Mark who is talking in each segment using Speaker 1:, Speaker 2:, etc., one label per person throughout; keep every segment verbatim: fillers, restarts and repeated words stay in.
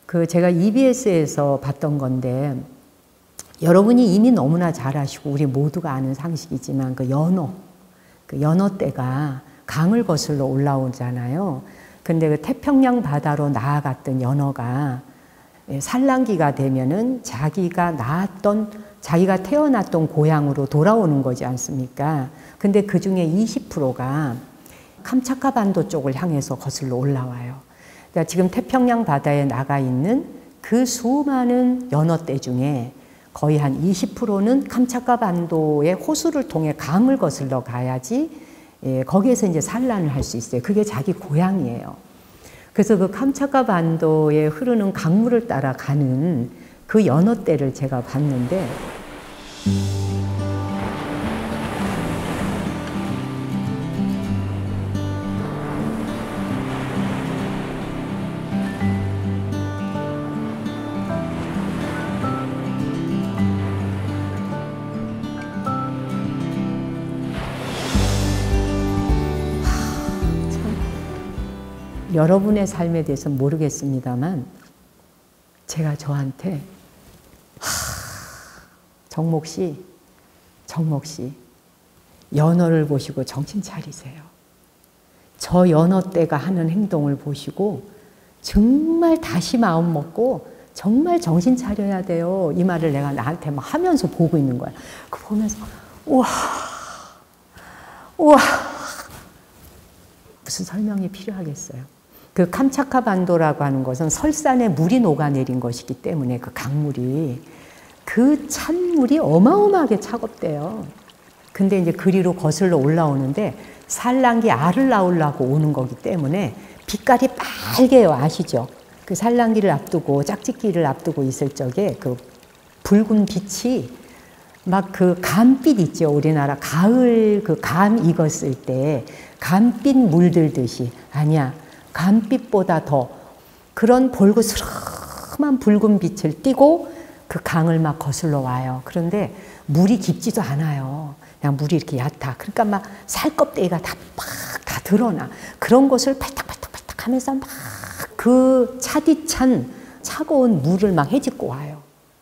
Speaker 1: 그 제가 이비에스에서 봤던 건데 여러분이 이미 너무나 잘 아시고 우리 모두가 아는 상식이지만 그 연어, 그 연어떼가 강을 거슬러 올라오잖아요. 근데 그 태평양 바다로 나아갔던 연어가 산란기가 되면은 자기가 낳았던, 자기가 태어났던 고향으로 돌아오는 거지 않습니까? 근데 그 중에 이십 퍼센트가 캄차카 반도 쪽을 향해서 거슬러 올라와요. 그러니까 지금 태평양 바다에 나가 있는 그 수많은 연어떼 중에 거의 한 이십 퍼센트는 캄차카 반도의 호수를 통해 강을 거슬러 가야지 예, 거기에서 이제 산란을 할 수 있어요. 그게 자기 고향이에요. 그래서 그 캄차카 반도에 흐르는 강물을 따라 가는 그 연어떼를 제가 봤는데 여러분의 삶에 대해서는 모르겠습니다만 제가 저한테 하, 정목 씨, 정목 씨 연어를 보시고 정신 차리세요. 저 연어떼가 하는 행동을 보시고 정말 다시 마음 먹고 정말 정신 차려야 돼요. 이 말을 내가 나한테 막 하면서 보고 있는 거야. 그 보면서 우와, 우와 무슨 설명이 필요하겠어요. 그 캄차카 반도라고 하는 것은 설산에 물이 녹아내린 것이기 때문에 그 강물이 그 찬물이 어마어마하게 차갑대요. 근데 이제 그리로 거슬러 올라오는데 산란기 알을 낳으려고 오는 거기 때문에 빛깔이 빨개요. 아시죠? 그 산란기를 앞두고 짝짓기를 앞두고 있을 적에 그 붉은 빛이 막 그 감빛 있죠. 우리나라 가을 그 감 익었을 때 감빛 물들듯이 아니야. 감빛보다 더 그런 볼그스름한 붉은 빛을 띠고 그 강을 막 거슬러 와요. 그런데 물이 깊지도 않아요. 그냥 물이 이렇게 얕아. 그러니까 막 살껍데기가 다 막 다 드러나. 그런 것을 팔딱팔딱팔딱 하면서 막 그 차디찬 차가운 물을 막 헤집고 와요.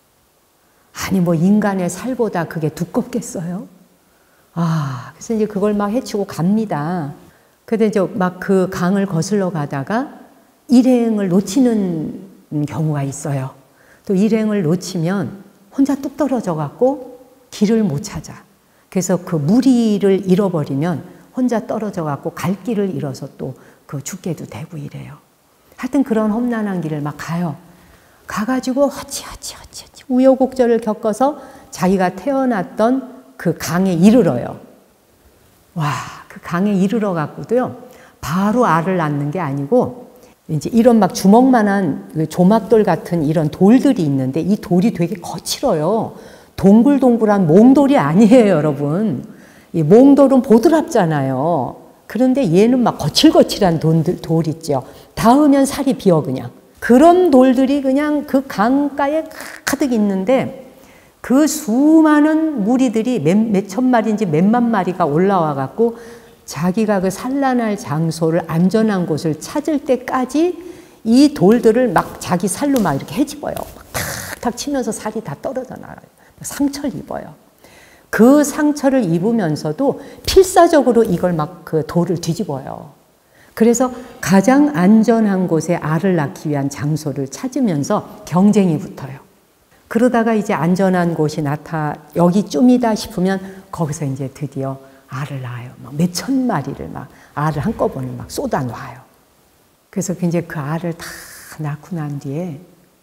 Speaker 1: 아니 뭐 인간의 살보다 그게 두껍겠어요? 아, 그래서 이제 그걸 막 헤치고 갑니다. 근데 이제 막 그 강을 거슬러 가다가 일행을 놓치는 경우가 있어요. 또 일행을 놓치면 혼자 뚝 떨어져 갖고 길을 못 찾아. 그래서 그 무리를 잃어버리면 혼자 떨어져 갖고 갈 길을 잃어서 또 그 죽게도 되고 이래요. 하여튼 그런 험난한 길을 막 가요. 가가지고 어찌어찌 어찌어찌 우여곡절을 겪어서 자기가 태어났던 그 강에 이르러요. 와, 그 강에 이르러 갖고도요, 바로 알을 낳는 게 아니고, 이제 이런 막 주먹만한 조막돌 같은 이런 돌들이 있는데, 이 돌이 되게 거칠어요. 동글동글한 몽돌이 아니에요, 여러분. 이 몽돌은 보드랍잖아요. 그런데 얘는 막 거칠거칠한 돌, 돌 있죠. 닿으면 살이 비어, 그냥. 그런 돌들이 그냥 그 강가에 가득 있는데, 그 수많은 무리들이 몇, 몇천 마리인지 몇만 마리가 올라와 갖고 자기가 그 산란할 장소를 안전한 곳을 찾을 때까지 이 돌들을 막 자기 살로 막 이렇게 헤집어요. 막 탁탁 치면서 살이 다 떨어져 나가요. 상처를 입어요. 그 상처를 입으면서도 필사적으로 이걸 막 그 돌을 뒤집어요. 그래서 가장 안전한 곳에 알을 낳기 위한 장소를 찾으면서 경쟁이 붙어요. 그러다가 이제 안전한 곳이 나타, 여기쯤이다 싶으면 거기서 이제 드디어 알을 낳아요. 막 몇천 마리를 막 알을 한꺼번에 막 쏟아 놔요. 그래서 이제 그 알을 다 낳고 난 뒤에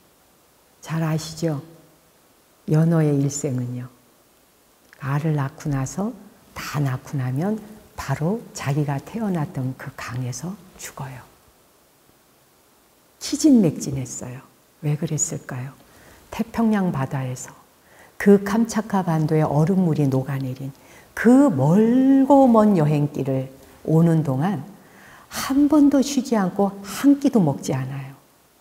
Speaker 1: 잘 아시죠? 연어의 일생은요. 알을 낳고 나서 다 낳고 나면 바로 자기가 태어났던 그 강에서 죽어요. 기진맥진했어요. 왜 그랬을까요? 태평양 바다에서 그 캄차카 반도의 얼음물이 녹아내린 그 멀고 먼 여행길을 오는 동안 한 번도 쉬지 않고 한 끼도 먹지 않아요.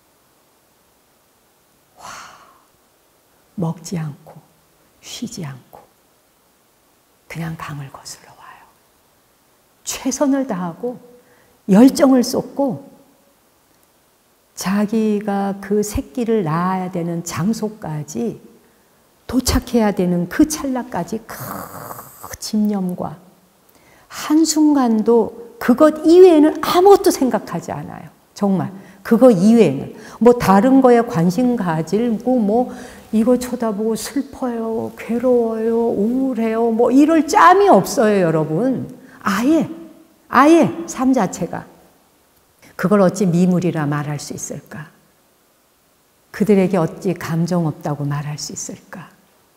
Speaker 1: 와, 먹지 않고 쉬지 않고 그냥 강을 거슬러 와요. 최선을 다하고 열정을 쏟고 자기가 그 새끼를 낳아야 되는 장소까지 도착해야 되는 그 찰나까지 그 집념과 한순간도 그것 이외에는 아무것도 생각하지 않아요. 정말 그거 이외에는 뭐 다른 거에 관심 가지고 뭐 이거 쳐다보고 슬퍼요, 괴로워요, 우울해요, 뭐 이럴 짬이 없어요, 여러분. 아예, 아예 삶 자체가. 그걸 어찌 미물이라 말할 수 있을까? 그들에게 어찌 감정 없다고 말할 수 있을까?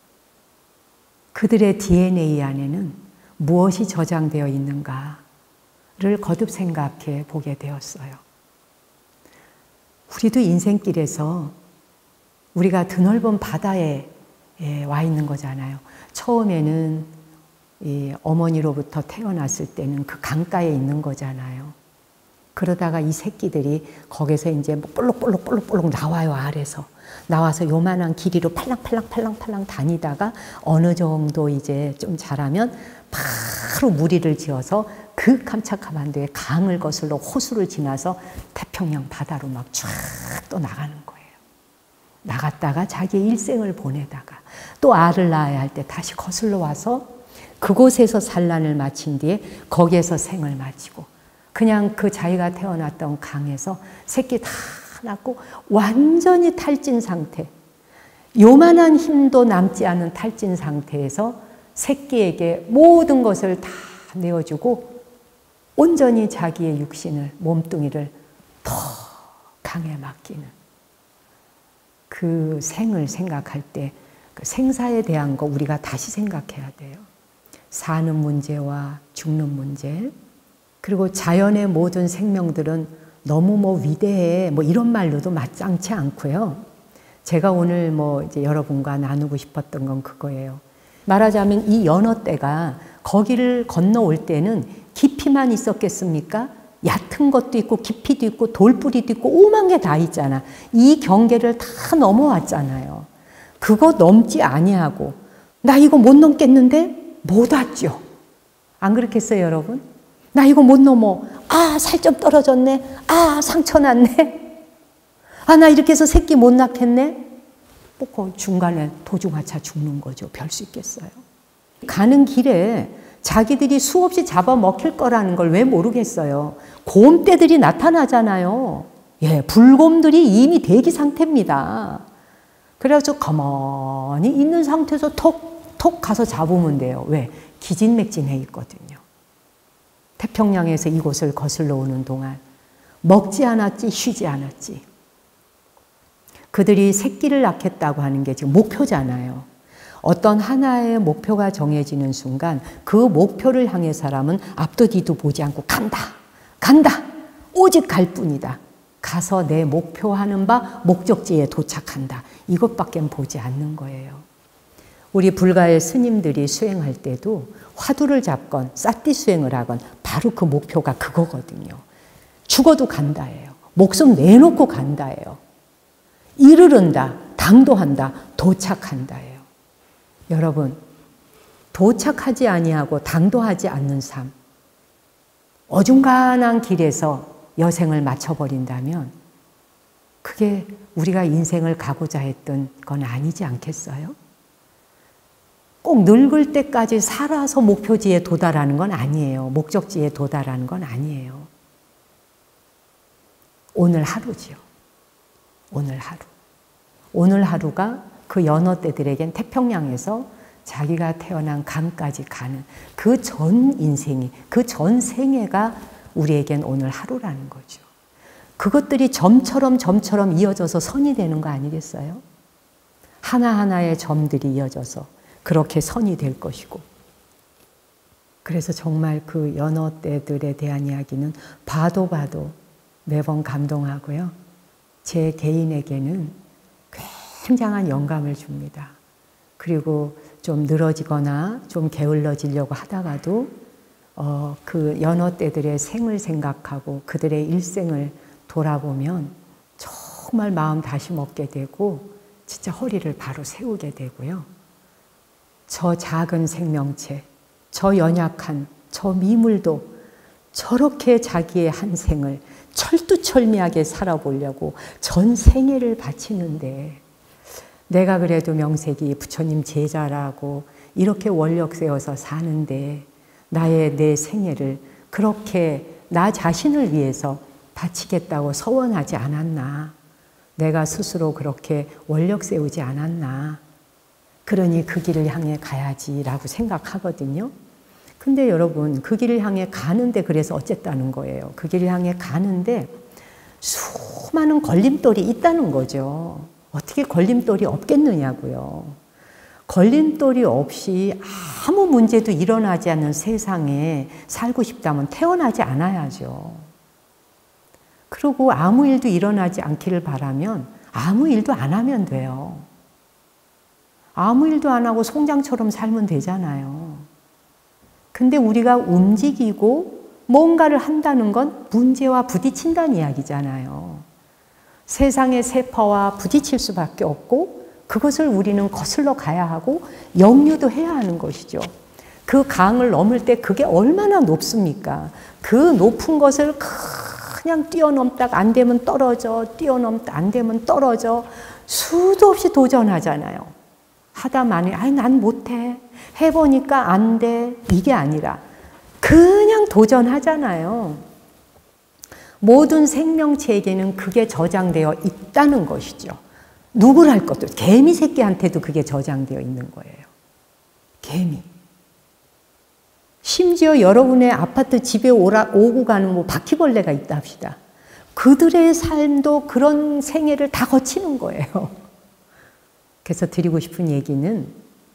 Speaker 1: 그들의 디엔에이 안에는 무엇이 저장되어 있는가를 거듭 생각해 보게 되었어요. 우리도 인생길에서 우리가 드넓은 바다에 와 있는 거잖아요. 처음에는 이 어머니로부터 태어났을 때는 그 강가에 있는 거잖아요. 그러다가 이 새끼들이 거기서 이제 뭐 볼록볼록볼록볼록 나와요, 아래서. 나와서 요만한 길이로 팔랑팔랑팔랑팔랑 다니다가 어느 정도 이제 좀 자라면 바로 무리를 지어서 그 캄차카반도의 강을 거슬러 호수를 지나서 태평양 바다로 막 쫙 또 나가는 거예요. 나갔다가 자기의 일생을 보내다가 또 알을 낳아야 할 때 다시 거슬러 와서 그곳에서 산란을 마친 뒤에 거기에서 생을 마치고 그냥 그 자기가 태어났던 강에서 새끼 다 낳고 완전히 탈진 상태, 요만한 힘도 남지 않은 탈진 상태에서 새끼에게 모든 것을 다 내어주고 온전히 자기의 육신을, 몸뚱이를 더 강에 맡기는 그 생을 생각할 때 그 생사에 대한 거 우리가 다시 생각해야 돼요. 사는 문제와 죽는 문제, 그리고 자연의 모든 생명들은 너무 뭐 위대해 뭐 이런 말로도 마땅치 않고요. 제가 오늘 뭐 이제 여러분과 나누고 싶었던 건 그거예요. 말하자면 이 연어떼가 거기를 건너올 때는 깊이만 있었겠습니까? 얕은 것도 있고 깊이도 있고 돌뿌리도 있고 오만 개 다 있잖아. 이 경계를 다 넘어왔잖아요. 그거 넘지 아니하고 나 이거 못 넘겠는데 못 왔죠. 안 그렇겠어요, 여러분? 나 이거 못 넘어. 아, 살 좀 떨어졌네. 아, 상처 났네. 아, 나 이렇게 해서 새끼 못 낳겠네. 뭐 중간에 도중하차 죽는 거죠. 별 수 있겠어요. 가는 길에 자기들이 수없이 잡아먹힐 거라는 걸 왜 모르겠어요. 곰떼들이 나타나잖아요. 예, 불곰들이 이미 대기 상태입니다. 그래서 가만히 있는 상태에서 톡, 톡 가서 잡으면 돼요. 왜? 기진맥진해 있거든요. 태평양에서 이곳을 거슬러 오는 동안 먹지 않았지, 쉬지 않았지. 그들이 새끼를 낳겠다고 하는 게 지금 목표잖아요. 어떤 하나의 목표가 정해지는 순간 그 목표를 향해 사람은 앞도 뒤도 보지 않고 간다, 간다, 오직 갈 뿐이다. 가서 내 목표하는 바 목적지에 도착한다. 이것밖에 보지 않는 거예요. 우리 불가의 스님들이 수행할 때도 화두를 잡건 쌌띠 수행을 하건 바로 그 목표가 그거거든요. 죽어도 간다예요. 목숨 내놓고 간다예요. 이르른다, 당도한다, 도착한다예요. 여러분, 도착하지 아니하고 당도하지 않는 삶, 어중간한 길에서 여생을 마쳐버린다면 그게 우리가 인생을 가고자 했던 건 아니지 않겠어요? 꼭 늙을 때까지 살아서 목표지에 도달하는 건 아니에요. 목적지에 도달하는 건 아니에요. 오늘 하루지요. 오늘 하루. 오늘 하루가 그 연어떼들에겐 태평양에서 자기가 태어난 강까지 가는 그 전 인생이, 그 전 생애가 우리에겐 오늘 하루라는 거죠. 그것들이 점처럼 점처럼 이어져서 선이 되는 거 아니겠어요? 하나하나의 점들이 이어져서 그렇게 선이 될 것이고. 그래서 정말 그 연어떼들에 대한 이야기는 봐도 봐도 매번 감동하고요. 제 개인에게는 굉장한 영감을 줍니다. 그리고 좀 늘어지거나 좀 게을러지려고 하다가도 어, 그 연어떼들의 생을 생각하고 그들의 일생을 돌아보면 정말 마음 다시 먹게 되고 진짜 허리를 바로 세우게 되고요. 저 작은 생명체, 저 연약한 저 미물도 저렇게 자기의 한 생을 철두철미하게 살아보려고 전 생애를 바치는데 내가 그래도 명색이 부처님 제자라고 이렇게 원력 세워서 사는데 나의 내 생애를 그렇게 나 자신을 위해서 바치겠다고 서원하지 않았나? 내가 스스로 그렇게 원력 세우지 않았나? 그러니 그 길을 향해 가야지라고 생각하거든요. 근데 여러분, 그 길을 향해 가는데 그래서 어쨌다는 거예요. 그 길을 향해 가는데 수많은 걸림돌이 있다는 거죠. 어떻게 걸림돌이 없겠느냐고요. 걸림돌이 없이 아무 문제도 일어나지 않는 세상에 살고 싶다면 태어나지 않아야죠. 그리고 아무 일도 일어나지 않기를 바라면 아무 일도 안 하면 돼요. 아무 일도 안 하고 송장처럼 살면 되잖아요. 근데 우리가 움직이고 뭔가를 한다는 건 문제와 부딪힌다는 이야기잖아요. 세상의 세파와 부딪힐 수밖에 없고 그것을 우리는 거슬러 가야 하고 역류도 해야 하는 것이죠. 그 강을 넘을 때 그게 얼마나 높습니까? 그 높은 것을 그냥 뛰어넘다가 안 되면 떨어져, 뛰어넘다 안 되면 떨어져 수도 없이 도전하잖아요. 하다 많이, 아이, 난 못해. 해보니까 안 돼. 이게 아니라 그냥 도전하잖아요. 모든 생명체에게는 그게 저장되어 있다는 것이죠. 누구랄 것도, 개미 새끼한테도 그게 저장되어 있는 거예요. 개미. 심지어 여러분의 아파트 집에 오라, 오고 가는 뭐 바퀴벌레가 있다 합시다. 그들의 삶도 그런 생애를 다 거치는 거예요. 그래서 드리고 싶은 얘기는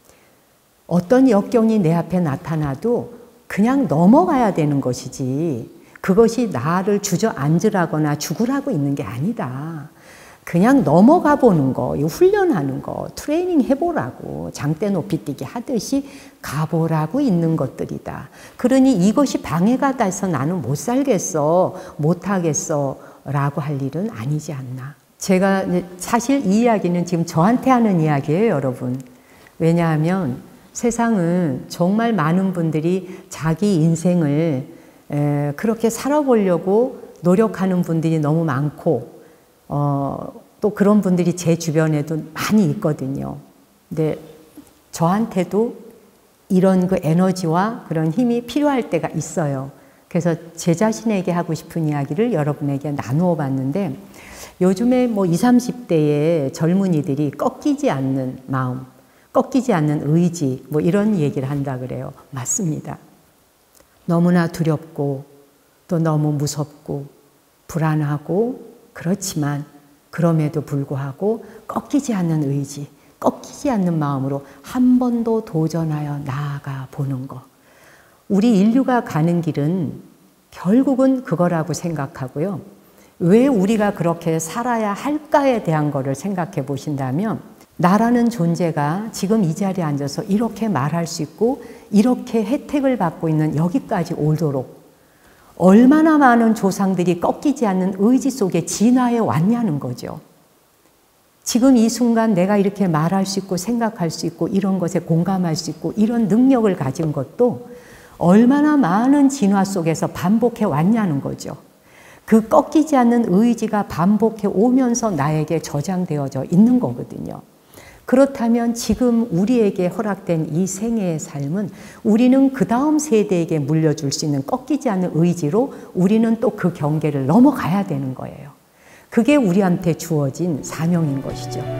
Speaker 1: 어떤 역경이 내 앞에 나타나도 그냥 넘어가야 되는 것이지 그것이 나를 주저앉으라거나 죽으라고 있는 게 아니다. 그냥 넘어가 보는 거, 훈련하는 거, 트레이닝 해보라고 장대 높이 뛰기 하듯이 가보라고 있는 것들이다. 그러니 이것이 방해가 돼서 나는 못 살겠어, 못 하겠어 라고 할 일은 아니지 않나. 제가 사실 이 이야기는 지금 저한테 하는 이야기예요, 여러분. 왜냐하면 세상은 정말 많은 분들이 자기 인생을 에, 그렇게 살아보려고 노력하는 분들이 너무 많고 어, 또 그런 분들이 제 주변에도 많이 있거든요. 근데 저한테도 이런 그 에너지와 그런 힘이 필요할 때가 있어요. 그래서 제 자신에게 하고 싶은 이야기를 여러분에게 나누어 봤는데 요즘에 뭐 이십, 삼십 대의 젊은이들이 꺾이지 않는 마음, 꺾이지 않는 의지, 뭐 이런 얘기를 한다 그래요. 맞습니다. 너무나 두렵고 또 너무 무섭고 불안하고 그렇지만 그럼에도 불구하고 꺾이지 않는 의지, 꺾이지 않는 마음으로 한 번 더 도전하여 나아가 보는 것. 우리 인류가 가는 길은 결국은 그거라고 생각하고요. 왜 우리가 그렇게 살아야 할까에 대한 거를 생각해 보신다면 나라는 존재가 지금 이 자리에 앉아서 이렇게 말할 수 있고 이렇게 혜택을 받고 있는 여기까지 오도록 얼마나 많은 조상들이 꺾이지 않는 의지 속에 진화해 왔냐는 거죠. 지금 이 순간 내가 이렇게 말할 수 있고 생각할 수 있고 이런 것에 공감할 수 있고 이런 능력을 가진 것도 얼마나 많은 진화 속에서 반복해 왔냐는 거죠. 그 꺾이지 않는 의지가 반복해 오면서 나에게 저장되어져 있는 거거든요. 그렇다면 지금 우리에게 허락된 이 생애의 삶은 우리는 그 다음 세대에게 물려줄 수 있는 꺾이지 않는 의지로 우리는 또 그 경계를 넘어가야 되는 거예요. 그게 우리한테 주어진 사명인 것이죠.